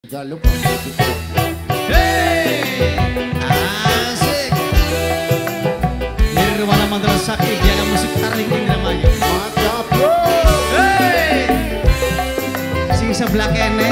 Jangan lupa. Hey, asik. Nirwana Mantra Sakti Diana Musik Tarling Indramayu. Mantap bro. Hey, sing sebelah kene.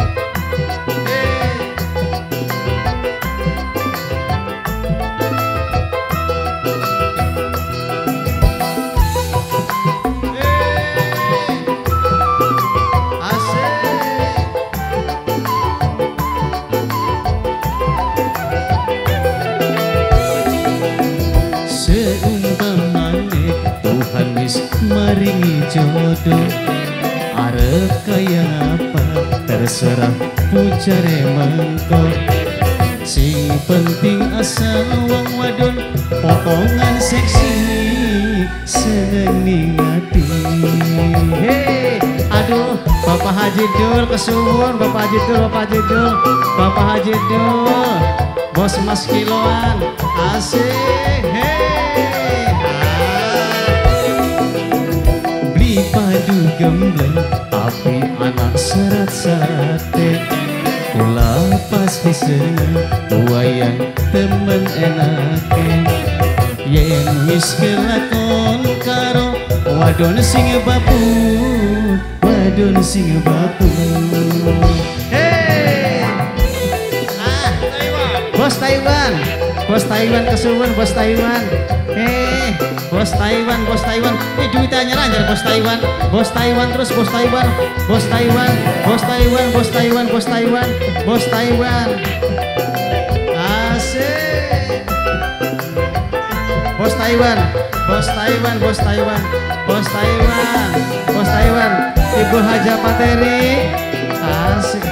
Maringi jodoh arep kaya apa terserah pujare mengko sing penting asal wong wadon potongan seksi seneng hati. Hey, aduh Bapak Haji Dul kesuwun, Bapak Haji Dul, Bapak Haji Dul, Bapak Haji Dul, bos mas kiloan asik. Hey, padu gembleng tapi anak serat sate kula pasti seneng wayang temen enake yen wis kelakon karo wadon sing bapu, wadon sing bapu. Hey, Taiwan, bos Taiwan, bos Taiwan kesuwun, bos Taiwan. Bos Taiwan, bos Taiwan, duitnya lancar bos Taiwan, bos Taiwan terus bos Taiwan, bos Taiwan, bos Taiwan, bos Taiwan, bos Taiwan, bos Taiwan, asik, bos Taiwan, bos Taiwan, bos Taiwan, bos Taiwan, bos Taiwan, Ibu Haja Pateri, asik,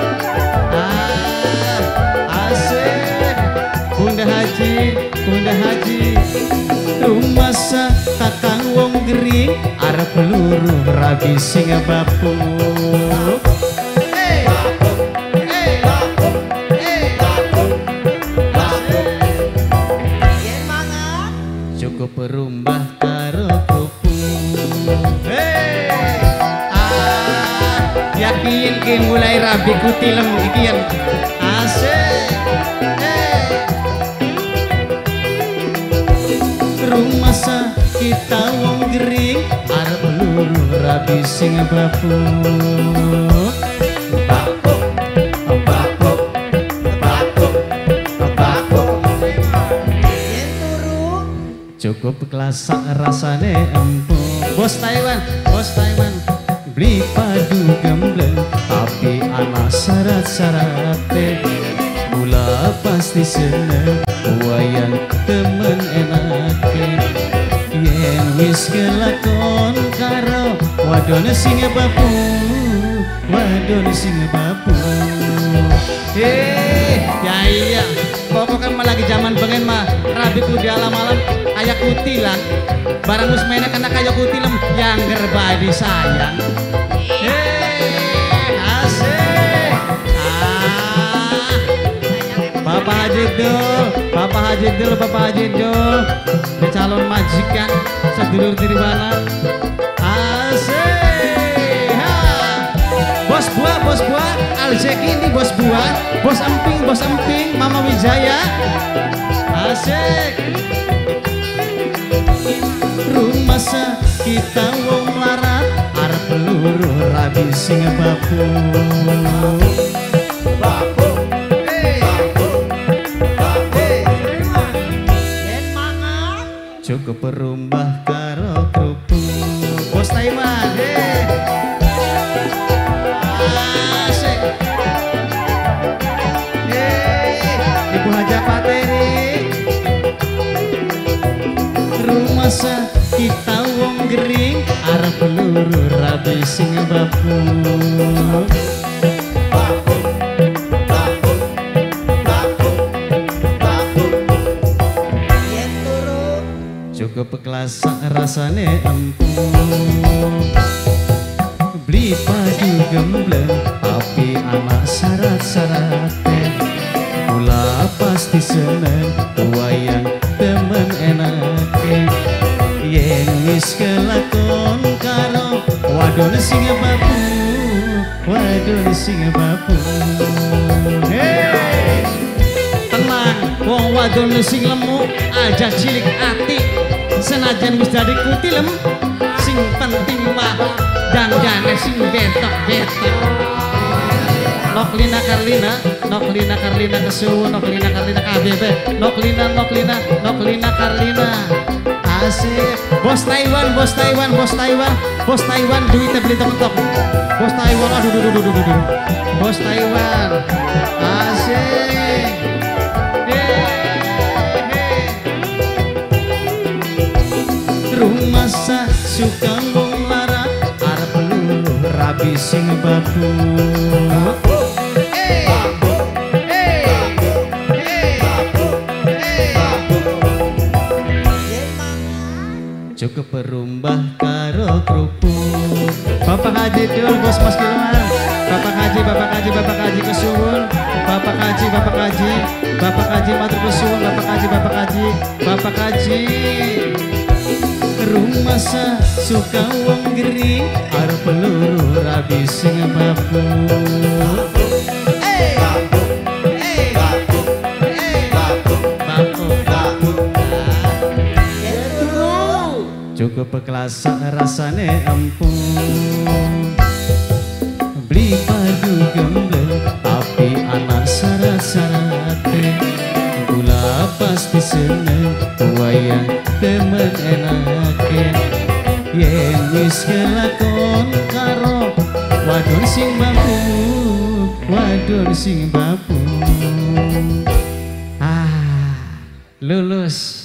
asik, Bunda Haji, Bunda Haji. Rumasa kakang wong gering arep peluru rabi sing bapu. Hey, hey, hey, yen mangan cukup perumbah karo kerupuk. Hey, yakin kin mulai rabi kutilem iki yang asik. Rumasa kita wong gering arep peluru rabi sing bapu. Bapu, bapu, bapu, bapu. Yen turu cukup klasak rasane empuk. Bos Taiwan, bos Taiwan, beli padu gembleng tapi anak syarat-syarate gula pasti seneng wayang temen enake yen wis kelakon karo wadon sing bapu, wadon sing bapu. Ya iya pokoknya mah lagi zaman pengen mah rabi ku di alam-alam aya kutilan barang wis menek kena kaya kutilem yang gerbadi sayang. Bapak Haji Dul, Bapak Haji Dul, Bapak Haji Dul, calon majikan sedulur Dirwana. Asik, bos buah, Aljeki ini bos buah, bos emping, Mama Wijaya. Asik. Rumasa kita wong larat, arep peluru rabi sing bapu. Cukup perumbah karo kerupuk. Bos Taiwan, asik. Ibu Haja Pateri. Rumasa kita wong gering arep peluru rabi sing bapu. Cukup kelasa rasane empuk. Beli padu gembleng tapi anak syarat-syarate gula pasti seneng wayang temen enake yen wis kelakon karo wadon sing bapu, wadon sing babu. Hey, tenang, wong wadon sing lemu aja cilik ati, senajan wis dadi kutilem, sing penting mah danjane sing betok-betok. Noklina Karlina, Noklina Karlina kesuwun, Noklina Karlina KBB, Noklina Karlina. Asik. Bos Taiwan, Bos Taiwan, Bos Taiwan, Bos Taiwan, duitnya beli tementok. Bos Taiwan, aduh. Bos Taiwan, asik. Rumah sa suka wong lara, arep peluru rabi sing babu. Cukup perumbah karo kerupuk. Bapak Haji dul bos Mas Kilman. Bapak Haji kesuwun. Bapak Haji matur kesuwun. Bapak Haji rumah sa suka wong geri, arep peluru rabi sing babu. Cukup kelasa rasane empun, beli padu gembleng tapi anak syarat-syaratnya, gula pasti seneng wayang temen enaken. Yen wis kelakon karo wadon sing babu, wadon sing babu. Lulus.